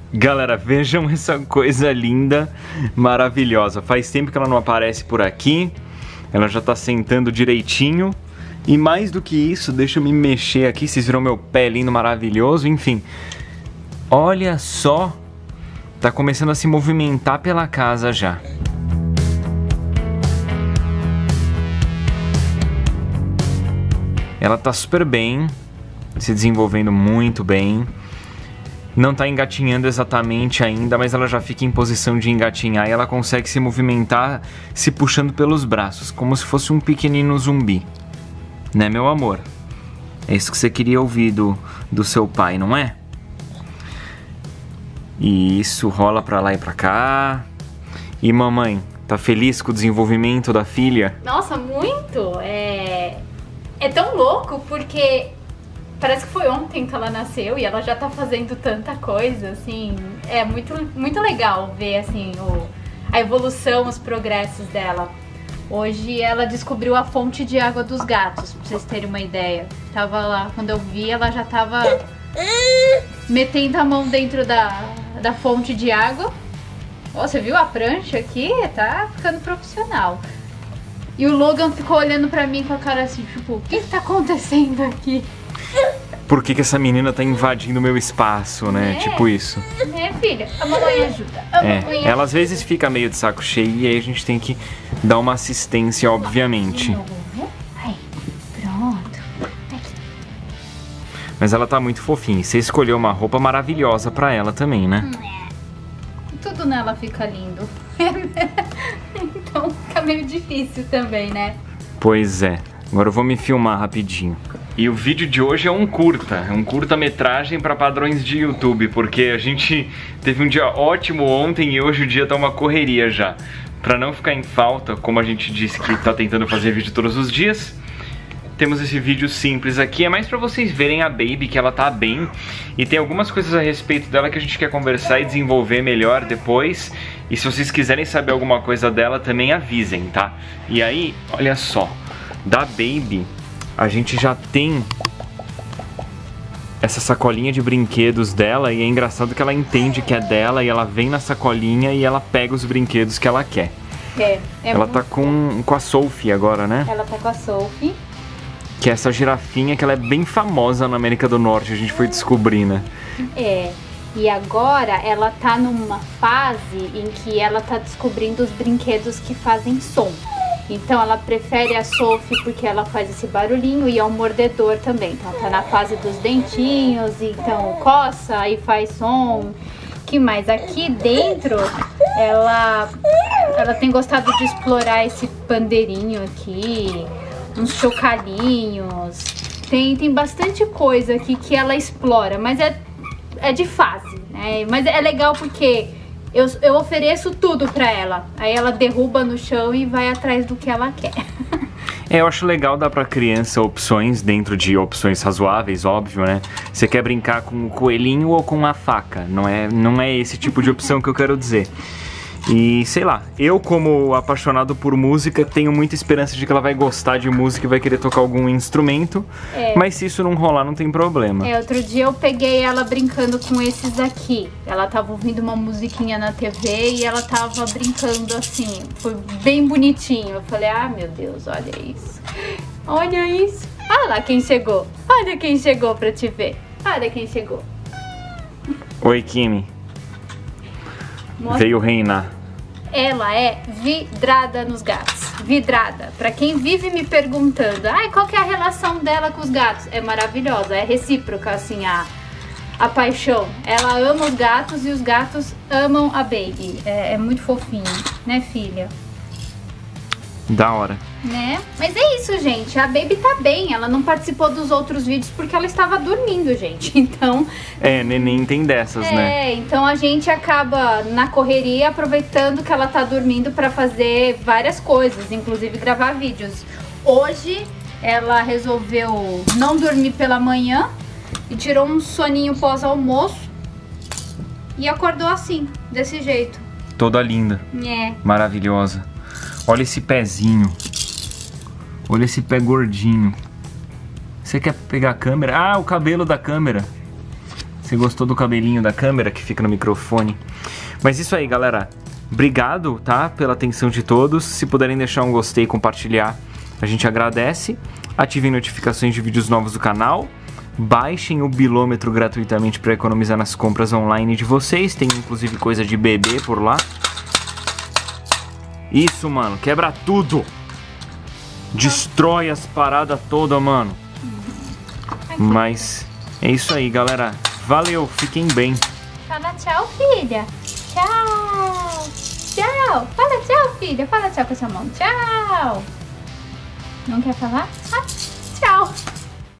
Galera, vejam essa coisa linda, maravilhosa. Faz tempo que ela não aparece por aqui. Ela já tá sentando direitinho. E mais do que isso, deixa eu me mexer aqui. Vocês viram meu pé lindo, maravilhoso. Enfim, olha só. Tá começando a se movimentar pela casa já. Ela tá super bem, se desenvolvendo muito bem. Não tá engatinhando exatamente ainda, mas ela já fica em posição de engatinhar e ela consegue se movimentar se puxando pelos braços, como se fosse um pequenino zumbi. Né, meu amor? É isso que você queria ouvir do seu pai, não é? E isso rola pra lá e pra cá. E mamãe, tá feliz com o desenvolvimento da filha? Nossa, muito! É tão louco porque parece que foi ontem que ela nasceu e ela já tá fazendo tanta coisa, assim. É muito, muito legal ver, assim, a evolução, os progressos dela. Hoje ela descobriu a fonte de água dos gatos, pra vocês terem uma ideia. Tava lá, quando eu vi, ela já tava metendo a mão dentro da fonte de água. Ó, você viu a prancha aqui? Tá ficando profissional. E o Logan ficou olhando pra mim com a cara assim, tipo, o que tá acontecendo aqui? Por que essa menina tá invadindo o meu espaço, né? Tipo isso. É, filha, a mamãe ajuda. Ela às vezes fica meio de saco cheio e aí a gente tem que dar uma assistência, obviamente. Aí, pronto. Mas ela tá muito fofinha. Você escolheu uma roupa maravilhosa pra ela também, né? Tudo nela fica lindo. Então fica meio difícil também, né? Pois é. Agora eu vou me filmar rapidinho. E o vídeo de hoje é um curta-metragem para padrões de YouTube, porque a gente teve um dia ótimo ontem e hoje o dia tá uma correria já. Pra não ficar em falta, como a gente disse que tá tentando fazer vídeo todos os dias, temos esse vídeo simples aqui. É mais pra vocês verem a Baby, que ela tá bem. E tem algumas coisas a respeito dela que a gente quer conversar e desenvolver melhor depois. E se vocês quiserem saber alguma coisa dela, também avisem, tá? E aí, olha só, da Baby a gente já tem essa sacolinha de brinquedos dela. E é engraçado que ela entende que é dela e ela vem na sacolinha e ela pega os brinquedos que ela quer. Ela tá com a Sophie agora, né? Ela tá com a Sophie. Que é essa girafinha que ela é bem famosa na América do Norte, a gente foi descobrir, né? E agora ela tá numa fase em que ela tá descobrindo os brinquedos que fazem som. Então ela prefere a Sophie porque ela faz esse barulhinho e é um mordedor também. Então ela tá na fase dos dentinhos, então coça e faz som. Que mais? Aqui dentro ela tem gostado de explorar esse pandeirinho aqui, uns chocalhinhos. Tem bastante coisa aqui que ela explora, mas é de fase, né? Mas é legal porque eu ofereço tudo pra ela. Aí ela derruba no chão e vai atrás do que ela quer. Eu acho legal dar pra criança opções dentro de opções razoáveis, óbvio, né? Você quer brincar com o coelhinho ou com a faca? Não é esse tipo de opção que eu quero dizer. E sei lá, eu como apaixonado por música tenho muita esperança de que ela vai gostar de música e vai querer tocar algum instrumento. Mas se isso não rolar, não tem problema. Outro dia eu peguei ela brincando com esses aqui. Ela tava ouvindo uma musiquinha na TV e ela tava brincando assim. Foi bem bonitinho. Eu falei, ah, meu Deus, olha isso. Olha isso. Olha lá quem chegou. Olha quem chegou pra te ver. Olha quem chegou. Oi, Kimi. Veio reinar. Ela é vidrada nos gatos. Vidrada. Pra quem vive me perguntando, qual que é a relação dela com os gatos? É maravilhosa, é recíproca, assim, a paixão. Ela ama os gatos e os gatos amam a Baby. É muito fofinho, né, filha? Da hora. Né? Mas é isso, gente. A Baby tá bem. Ela não participou dos outros vídeos porque ela estava dormindo, gente. Então... neném tem dessas, né? Então a gente acaba na correria aproveitando que ela tá dormindo pra fazer várias coisas, inclusive gravar vídeos. Hoje ela resolveu não dormir pela manhã e tirou um soninho pós-almoço e acordou assim, desse jeito. Toda linda. Maravilhosa. Olha esse pezinho. Olha esse pé gordinho. Você quer pegar a câmera? Ah, o cabelo da câmera. Você gostou do cabelinho da câmera que fica no microfone? Mas isso aí, galera. Obrigado, tá? Pela atenção de todos. Se puderem deixar um gostei e compartilhar, a gente agradece. Ativem notificações de vídeos novos do canal. Baixem o Bilômetro gratuitamente para economizar nas compras online de vocês. Tem inclusive coisa de bebê por lá. Isso, mano. Quebra tudo. Destrói as paradas todas, mano. Mas é isso aí, galera. Valeu, fiquem bem. Fala tchau, filha. Tchau. Tchau. Fala tchau, filha. Fala tchau com essa mão. Tchau. Não quer falar?